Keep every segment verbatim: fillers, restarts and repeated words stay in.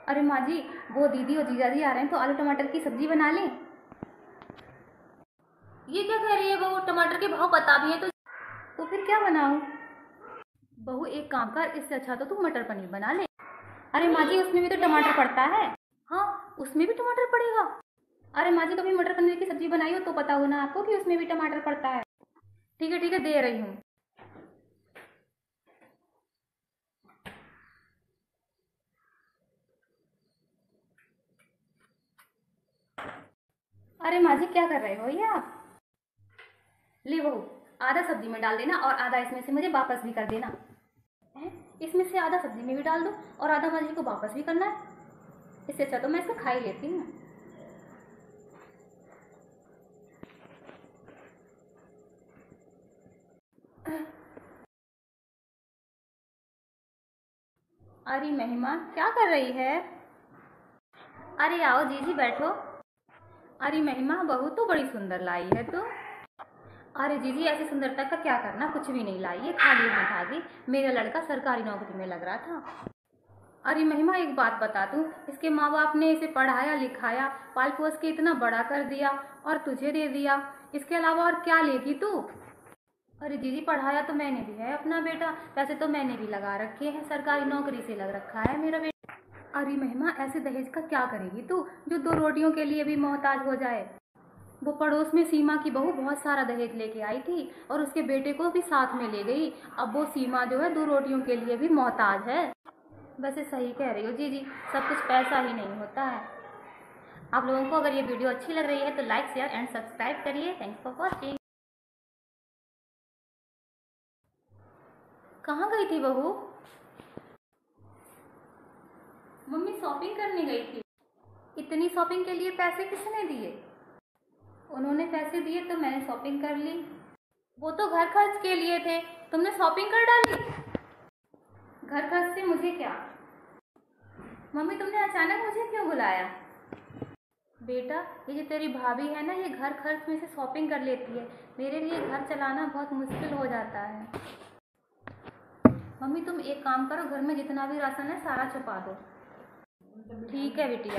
अरे माँ जी, वो दीदी और जीजा जी आ रहे हैं तो आलू टमाटर की सब्जी बना लें। ये क्या कह रही है बहू? टमाटर के भाव पता भी है तो तो फिर क्या बनाऊं? बहू एक काम कर, इससे अच्छा तो तू मटर पनीर बना ले। अरे माँ जी, उसमें भी तो टमाटर पड़ता है। हाँ, उसमें भी टमाटर पड़ेगा। अरे माँ जी, कभी मटर पनीर की सब्जी बनाई हो तो पता हो ना आपको कि उसमें भी टमाटर पड़ता है। ठीक है ठीक है, दे रही हूँ। अरे माँ जी, क्या कर रहे हो ये आप? ले बहू, आधा सब्जी में डाल देना और आधा इसमें से मुझे वापस भी कर देना है। इसमें से आधा सब्जी में भी डाल दो और आधा माँ जी को वापस भी करना है। इससे अच्छा तो मैं इसको खा ही लेती हूँ। अरे महिमा, क्या कर रही है? अरे आओ जीजी, बैठो। अरे महिमा, बहू तो बड़ी सुंदर लाई है तो। अरे जीजी, ऐसी सुंदरता का क्या करना, कुछ भी नहीं लाई है, खाली हाथ आ गई। मेरा लड़का सरकारी नौकरी में लग रहा था। अरे महिमा, एक बात बता दूं, इसके माँ बाप ने इसे पढ़ाया लिखाया, पाल पोस के इतना बड़ा कर दिया और तुझे दे दिया। इसके अलावा और क्या लेगी तू? अरे दीदी, पढ़ाया तो मैंने भी है अपना बेटा, वैसे तो मैंने भी लगा रखे हैं, सरकारी नौकरी से लग रखा है मेरा बेटा। अरे महिमा, ऐसे दहेज का क्या करेगी तू जो दो रोटियों के लिए भी मोहताज हो जाए? वो पड़ोस में सीमा की बहू बहुत सारा दहेज लेके आई थी और उसके बेटे को भी साथ में ले गई। अब वो सीमा जो है दो रोटियों के लिए भी मोहताज है। वैसे सही कह रही हो जीजी, सब कुछ पैसा ही नहीं होता है। आप लोगों को अगर ये वीडियो अच्छी लग रही है तो लाइक शेयर एंड सब्सक्राइब करिए। Thanks for watching. कहाँ गई थी बहू? मम्मी शॉपिंग करने गई थी। इतनी शॉपिंग के लिए पैसे किसने दिए? उन्होंने पैसे दिए तो मैंने शॉपिंग कर ली। वो तो घर खर्च के लिए थे, तुमने शॉपिंग कर डाली। घर खर्च से मुझे क्या? मम्मी, तुमने अचानक मुझे क्यों बुलाया? बेटा, ये जो तेरी भाभी है ना, ये घर खर्च में से शॉपिंग कर लेती है। मेरे लिए घर चलाना बहुत मुश्किल हो जाता है। मम्मी, तुम एक काम करो, घर में जितना भी राशन है सारा छुपा दो। ठीक है बिटिया।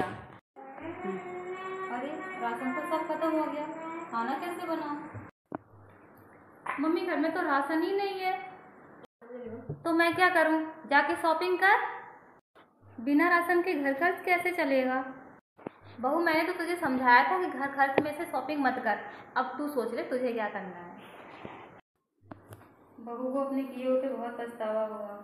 अरे राशन तो सब खत्म हो गया, खाना कैसे बनाऊं? मम्मी, घर में तो राशन ही नहीं है। तो मैं क्या करूं? जाके शॉपिंग कर। बिना राशन के घर खर्च कैसे चलेगा? बहू, मैंने तो तुझे समझाया था कि घर खर्च में से शॉपिंग मत कर। अब तू सोच ले तुझे क्या करना है। बहू को अपने किए हुए पे बहुत पछतावा हुआ।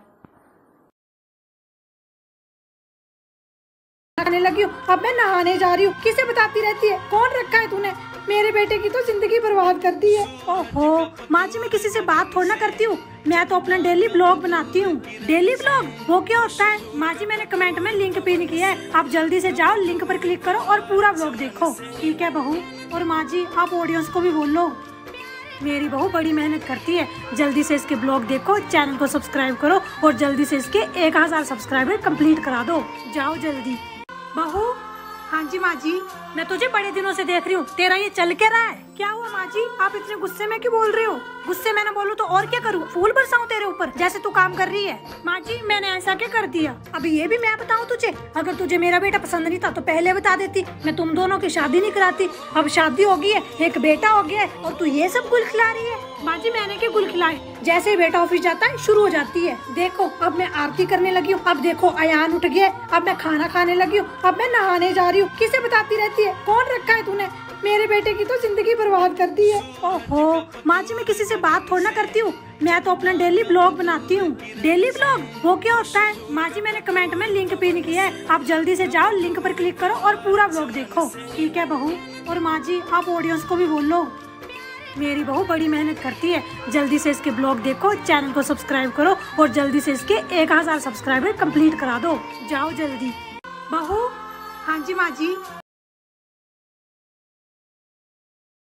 नहाने लगी हूँ, अब मैं नहाने जा रही हूँ। किसे बताती रहती है? कौन रखा है तूने? मेरे बेटे की तो जिंदगी बर्बाद कर दी है। ओहो माँ जी, मैं किसी से बात थोड़ा ना करती हूँ, मैं तो अपना डेली ब्लॉग बनाती हूँ। डेली ब्लॉग वो क्या होता है? माँ जी, मैंने कमेंट में लिंक पिन किया है, आप जल्दी से जाओ लिंक पर क्लिक करो और पूरा ब्लॉग देखो। ठीक है बहू। और माँ जी, आप ऑडियंस को भी बोलो, मेरी बहू बड़ी मेहनत करती है, जल्दी से इसके ब्लॉग देखो, चैनल को सब्सक्राइब करो और जल्दी से इसके एक हजार सब्सक्राइबर कंप्लीट करा दो। जाओ जल्दी। बहू। हाँ जी माँ जी, मैं तुझे बड़े दिनों से देख रही हूँ, तेरा ये चल के रहा है? क्या हुआ माँ जी, आप इतने गुस्से में क्यों बोल रहे हो? गुस्से में ना बोलूँ तो और क्या करूँ? फूल बरसाऊं तेरे ऊपर जैसे तू काम कर रही है? माँ जी, मैंने ऐसा क्या कर दिया? अभी ये भी मैं बताऊँ तुझे? अगर तुझे मेरा बेटा पसंद नहीं था तो पहले बता देती, मैं तुम दोनों की शादी नहीं कराती। अब शादी हो गई है, एक बेटा हो गया है और तू ये सब गुल खिला रही है? माँ जी, मैंने क्या गुल खिलाए? जैसे ही बेटा ऑफिस जाता है शुरू हो जाती है। देखो अब मैं आरती करने लगी हूँ, अब देखो अयान उठ गया, अब मैं खाना खाने लगी हूँ, अब मैं नहाने जा रही हूँ। किसे बताती रहती है? कौन रखा है तूने? मेरे बेटे की तो जिंदगी बर्बाद कर दी है। ओहो माँ जी, मैं किसी से बात थोड़ा ना करती हूँ, मैं तो अपना डेली ब्लॉग बनाती हूँ। डेली ब्लॉग वो क्या होता है? माँ जी, मैंने कमेंट में लिंक पिन किया है, आप जल्दी से जाओ लिंक पर क्लिक करो और पूरा ब्लॉग देखो। ठीक है बहू। और माँ जी, आप ऑडियंस को भी बोलो, मेरी बहू बड़ी मेहनत करती है, जल्दी से इसके ब्लॉग देखो, चैनल को सब्सक्राइब करो और जल्दी से इसके एक हजार सब्सक्राइबर कंप्लीट करा दो। जाओ जल्दी। बहू। हाँ जी माँ जी,